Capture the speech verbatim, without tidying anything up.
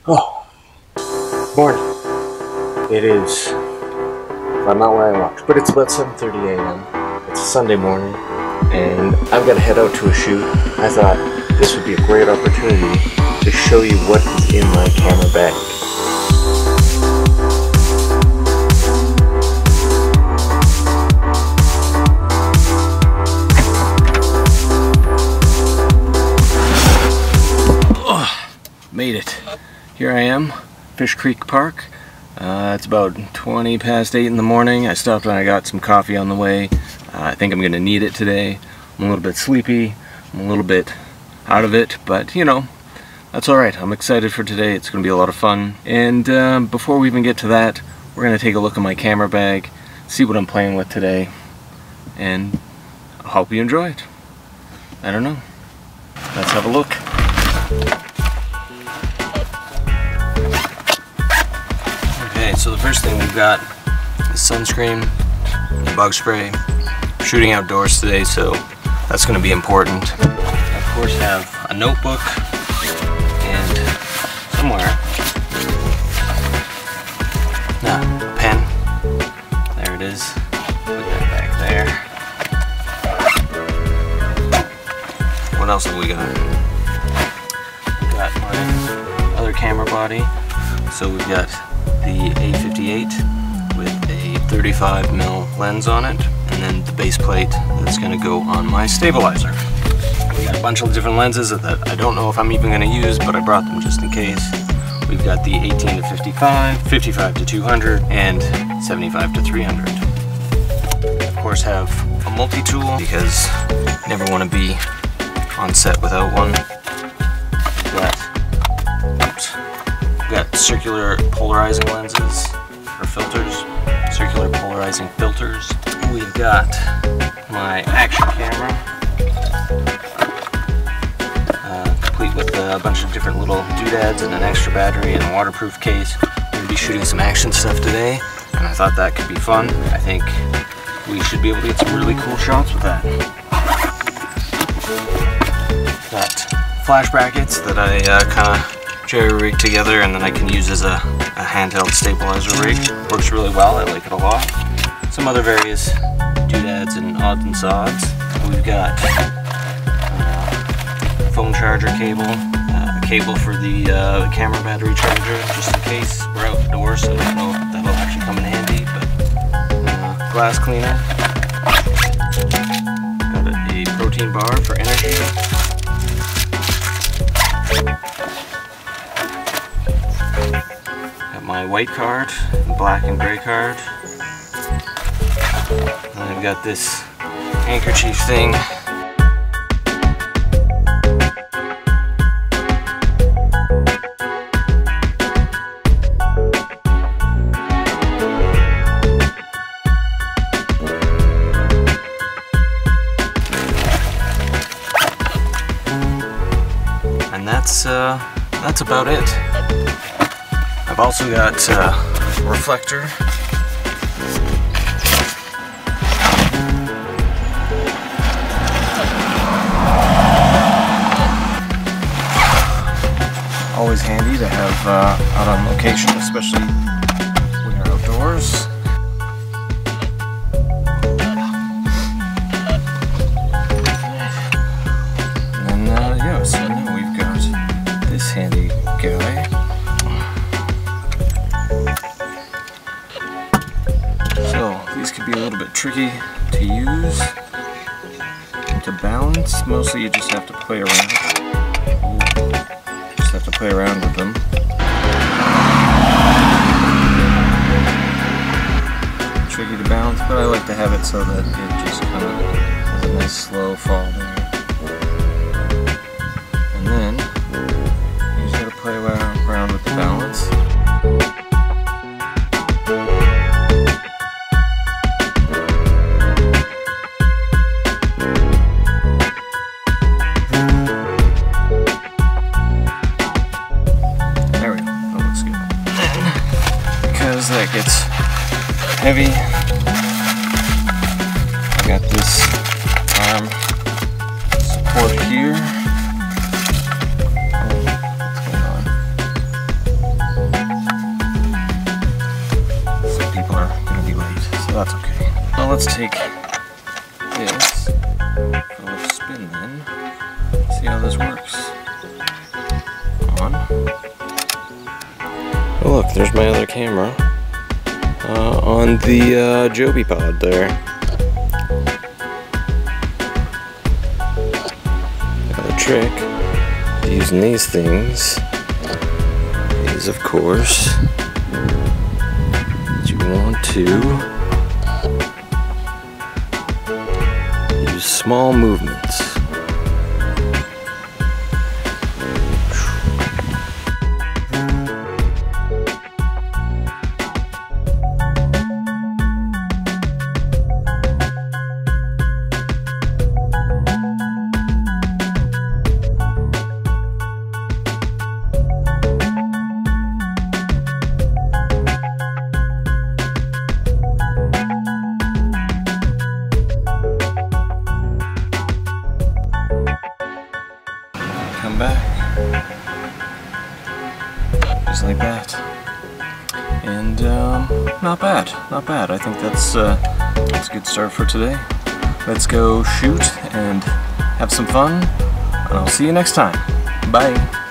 Oh, morning. It is, I'm not where I walked, but it's about seven thirty a m It's a Sunday morning, and I've got to head out to a shoot. I thought this would be a great opportunity to show you what is in my camera bag. Oh, made it. Here I am, Fish Creek Park. Uh, it's about twenty past eight in the morning. I stopped and I got some coffee on the way. Uh, I think I'm going to need it today. I'm a little bit sleepy. I'm a little bit out of it, but you know, that's alright. I'm excited for today. It's going to be a lot of fun. And uh, before we even get to that, we're going to take a look at my camera bag, see what I'm playing with today, and I hope you enjoy it. I don't know. Let's have a look. Okay, so the first thing we've got is sunscreen, bug spray. I'm shooting outdoors today, so that's going to be important. I of course have a notebook and somewhere, nah, a pen. There it is. Put that back there. What else have we got? We've got my other camera body. So we've got the A fifty-eight with a thirty-five mil lens on it, and then the base plate that's going to go on my stabilizer. We got a bunch of different lenses that I don't know if I'm even going to use, but I brought them just in case. We've got the eighteen to fifty-five, fifty-five to two hundred, and seventy-five to three hundred. Of course, have a multi-tool because you never want to be on set without one. We've got, oops. Got circular polarizing lenses, or filters, circular polarizing filters. We've got my action camera, uh, complete with a bunch of different little doodads and an extra battery and a waterproof case. I'm going to be shooting some action stuff today, and I thought that could be fun. I think we should be able to get some really cool shots with that. Got flash brackets that I uh, kind of jerry rig together, and then I can use as a, a handheld stabilizer rig. Works really well, I like it a lot. Some other various doodads and odds and sods. We've got uh, phone charger cable, uh, a cable for the uh, camera battery charger, just in case we're outdoors, so I don't know if that'll actually come in handy, but uh, glass cleaner. Got a, a protein bar for energy. My white card, black and gray card. And I've got this handkerchief thing. And that's uh, that's about it. I've also got uh, a reflector. Always handy to have uh, out on location, especially when you're outdoors. And then, uh, yeah, so now we've got this handy guy. These could be a little bit tricky to use and to balance. Mostly you just have to play around. Ooh. Just have to play around with them. Tricky to balance, but I like to have it so that it just kind of has a nice slow fall there. And then you just got to play around, around with the balance. That gets heavy. I got this arm support here. Oh, what's going on? let's take this for a little spin then. See how this works. On. Oh look, there's my other camera uh, on the uh, Joby pod there. Another trick, using these things is of course that you want to use small movements. Come back, just like that, and um, not bad, not bad. I think that's, uh, that's a good start for today. Let's go shoot and have some fun, and I'll see you next time. Bye.